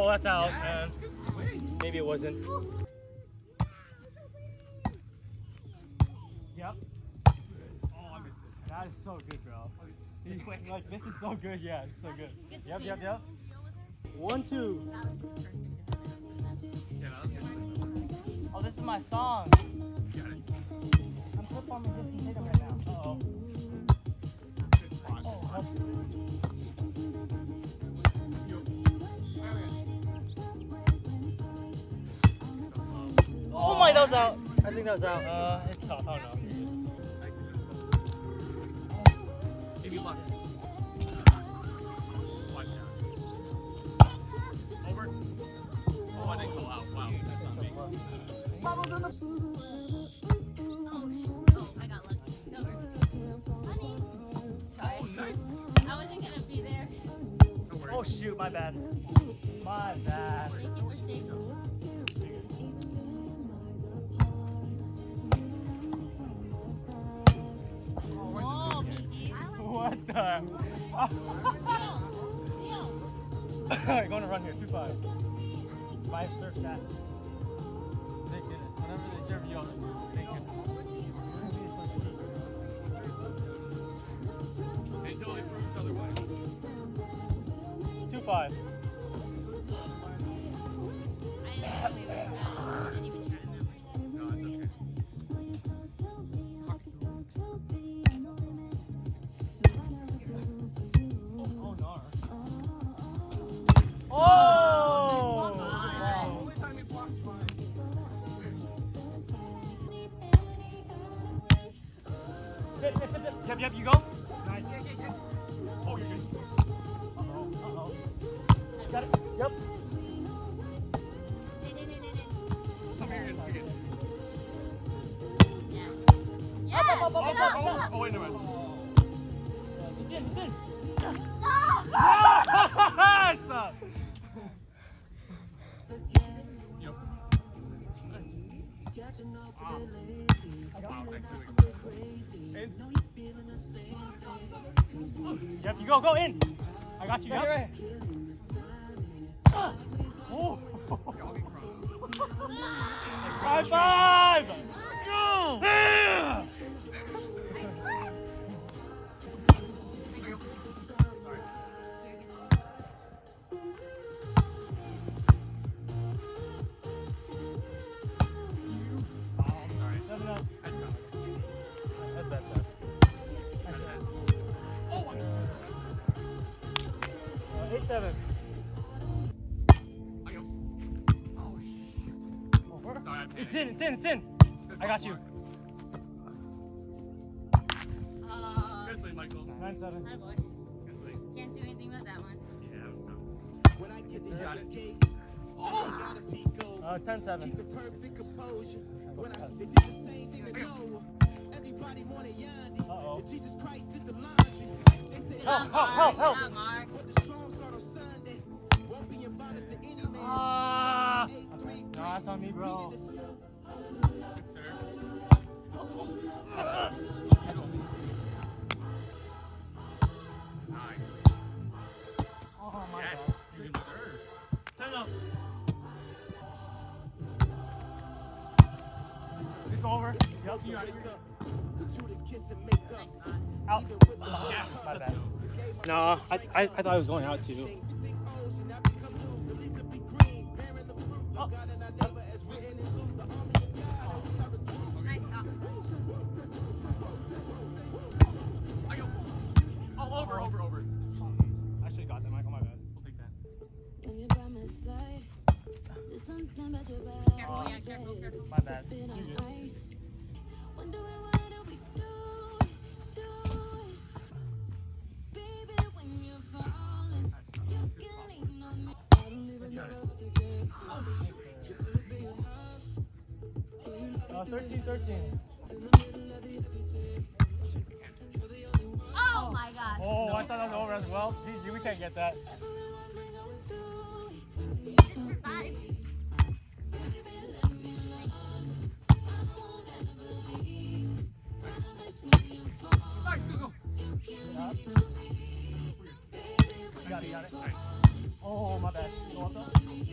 Oh, that's out, man. Maybe it wasn't. Yep. Oh, I missed it. That is so good, bro. Like, this is so good. Yeah, it's so good. Yep. 1, 2. Oh, this is my song. I'm performing Jason Tatum right now. Uh-oh. Oh my, that was out. I think that was out. It's tough. I don't know. Maybe luck. Over. Oh, I didn't go out. Wow. That's not me. Oh, I got lucky. No worries. Sorry. Oh, nice. I wasn't gonna be there. Oh shoot, my bad. My bad. Thank you for staying. Oh, BG. What the? Alright, going to run here. 2-5. 5 surf that. Thank goodness. Whenever they serve you, thank goodness. Until it proves otherwise. 2-5. I didn't even try that way. No, it's okay. Oh, no. Oh! Wow. Only time he blocks mine. Yep, you go. Nice. Oh, you're good. Uh-oh. Got it. Yep. Come here, you're good. Yes. Oh, wait, never mind. It's in. Yes! Yep. Jeff, you go in. I got you. Right. Oh. High five! Go! Yeah! It's in. I got you. Good sleep, Michael. 9-7. Hi, boy. Good sleep. Can't do anything with that one. Yeah, When I get the got it. gate, I gotta be gold. 10-7. Keep the perfect composure. When I spit it, the same thing to know. Everybody wanted Yandi. Uh-oh. Jesus Christ did the laundry. They say, Help. Not Mark. but the strong start on Sunday. Won't be about us to any man. No, that's on me, bro. Good serve. Nice. Oh my God. Good serve. 10-0. Just go over. Yep. You got it. Out. Yes. My bad. No, I thought I was going out too. Oh. Nice talk. Oh, over. I should have got that, Michael. My bad. We'll take that. Careful. My bad. You're good. Oh, 13-13. Oh my God. Oh, I thought that was over as well. GG, we can't get that. Just for vibes. Got it. Nice. Oh, my bad. Go up though.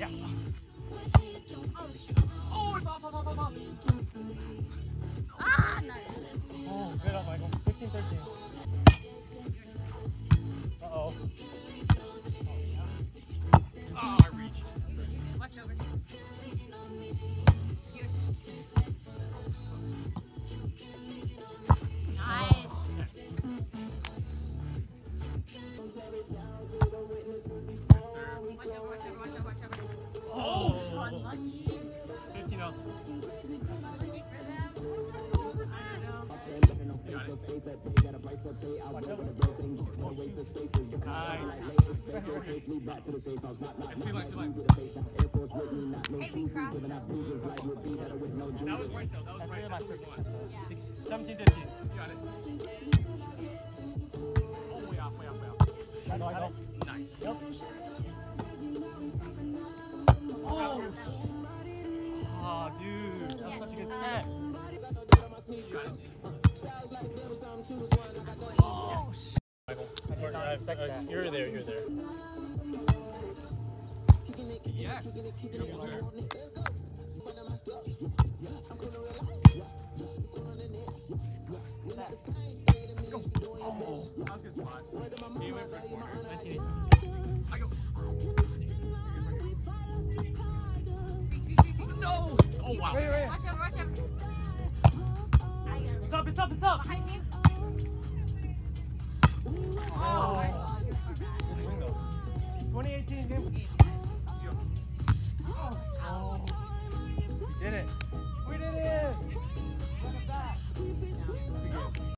Safely back to the safe house. Not I see like Air Force with me, not no shoes. Giving out bruises like with me that with no that was right though. That was That's right. really my That was first one. one. 17, 15. You got it. Oh, way off, way off, way off. I know. Nice. Yep. Oh, dude. That was such a good set. You got it. Oh, shit. Michael. I did not expect that. You're there, you're there. Yes. Beautiful serve. Go. Oh, that was a good spot. He went for the corner. 19. I go. No! Oh, wow. Wait. Watch out, watch out. It's up. Behind you. Oh. Good swing though. 2018 game. Oh. You did it.